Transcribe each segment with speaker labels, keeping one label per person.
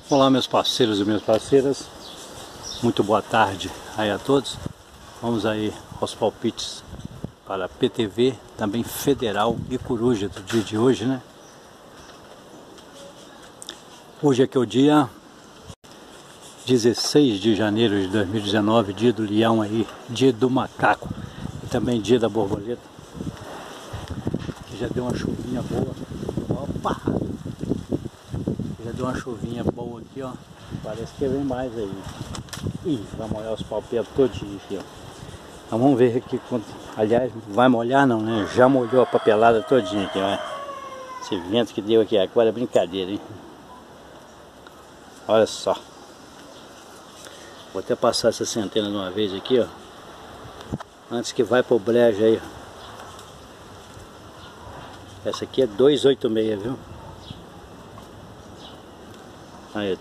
Speaker 1: Olá, meus parceiros e minhas parceiras, muito boa tarde aí a todos. Vamos aí aos palpites para PTV, também Federal e Coruja do dia de hoje, né? Hoje aqui é o dia 16 de janeiro de 2019, dia do leão aí, dia do macaco e também dia da borboleta. Já deu uma chuvinha boa. Opa! Já deu uma chuvinha boa aqui, ó. Parece que vem mais aí. Ih, vai molhar os palpetos todinho aqui, ó. Então vamos ver aqui quanto. Aliás, vai molhar não, né? Já molhou a papelada todinha aqui, ó. Esse vento que deu aqui agora é brincadeira, hein? Olha só. Vou até passar essa centena de uma vez aqui, ó. Antes que vai pro brejo aí, ó. Essa aqui é 286, viu? Aí.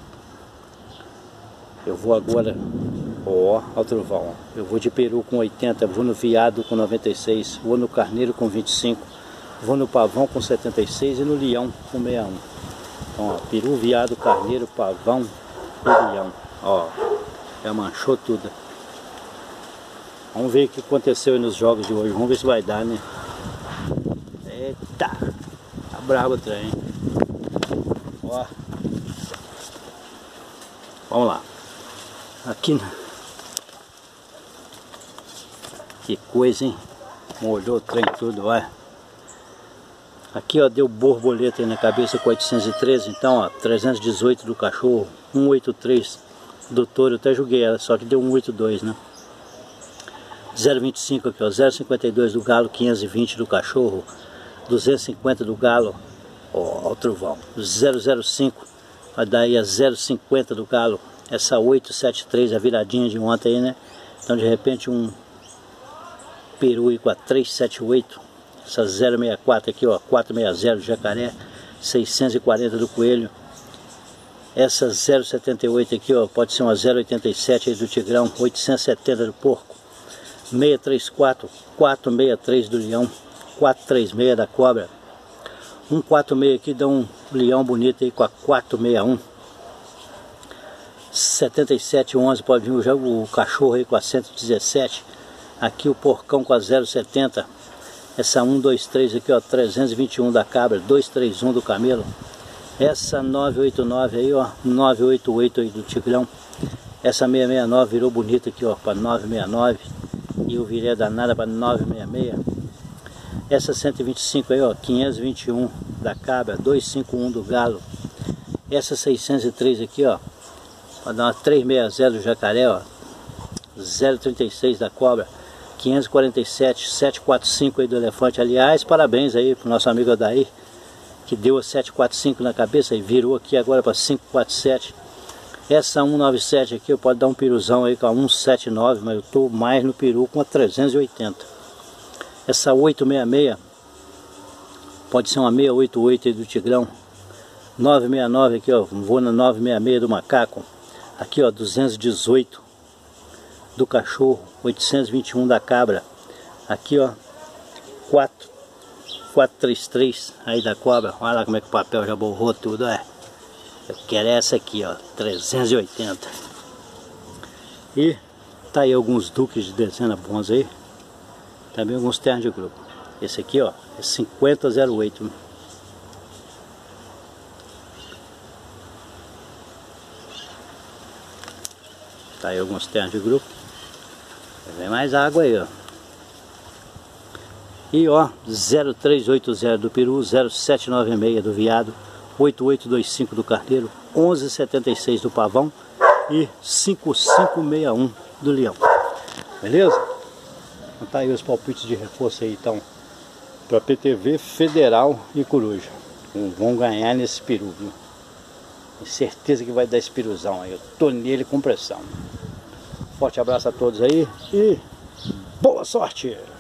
Speaker 1: Eu vou agora, ó, ao trovão. Eu vou de peru com 80, vou no veado com 96, vou no carneiro com 25, vou no pavão com 76 e no leão com 61. Então, ó, peru, veado, carneiro, pavão e leão. Ó, já manchou tudo. Vamos ver o que aconteceu aí nos jogos de hoje. Vamos ver se vai dar, né? Eita! Tá brabo o trem. Ó. Vamos lá. Aqui. Que coisa, hein? Molhou o trem tudo, olha. Aqui, ó, deu borboleta aí na cabeça com 813. Então, ó, 318 do cachorro, 183 do touro. Eu até joguei ela, só que deu 182, né? 0,25 aqui, ó, 0,52 do galo, 520 do cachorro, 250 do galo, ó, o trovão, 0,05, vai dar aí a 0,50 do galo, essa 873, a viradinha de ontem aí, né? Então de repente um peru aí com a 378, essa 0,64 aqui, ó, 460 do jacaré, 640 do coelho, essa 0,78 aqui, ó, pode ser uma 0,87 aí do tigrão, 870 do porco, 634, 463 do leão, 436 da cobra, 146 aqui dá um leão bonito aí com a 461, 7711 pode vir o cachorro aí com a 117, aqui o porcão com a 070, essa 123 aqui, ó, 321 da cabra, 231 do camelo, essa 989 aí, ó, 988 aí do tigrão, essa 669 virou bonita aqui, ó, para 969. E eu virei a danada para 966. Essa 125 aí, ó, 521 da cabra, 251 do galo. Essa 603 aqui, ó, para dar uma 360 do jacaré, ó, 036 da cobra, 547, 745 aí do elefante. Aliás, parabéns aí pro nosso amigo Adair, que deu a 745 na cabeça e virou aqui agora para 547. Essa 197 aqui, eu pode dar um piruzão aí com a 179, mas eu estou mais no peru com a 380. Essa 866, pode ser uma 688 aí do tigrão. 969 aqui, ó, vou na 966 do macaco. Aqui, ó, 218 do cachorro, 821 da cabra. Aqui, ó, 433 aí da cobra. Olha lá como é que o papel já borrou tudo, é. Eu quero essa aqui, ó, 380. E tá aí alguns duques de dezena bons aí. Também alguns ternos de grupo. Esse aqui, ó, é 5008. Tá aí alguns ternos de grupo. Vem mais água aí, ó. E ó, 0380 do peru, 0796 do veado, 8825 do carneiro, 1176 do pavão e 5561 do leão. Beleza? Então tá aí os palpites de reforço aí, então, para PTV, Federal e Coruja. Vão ganhar nesse peru, viu? Tenho certeza que vai dar esse peruzão aí. Eu tô nele com pressão. Forte abraço a todos aí e boa sorte!